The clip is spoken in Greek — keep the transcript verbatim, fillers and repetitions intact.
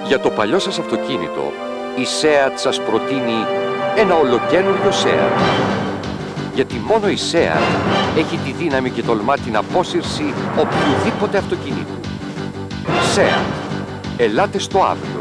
Για το παλιό σας αυτοκίνητο, η Seat σας προτείνει ένα ολοκαίνουργιο Seat. Γιατί μόνο η Seat έχει τη δύναμη και τολμά την απόσυρση οποιοδήποτε αυτοκινήτου. Seat. Ελάτε στο αύριο.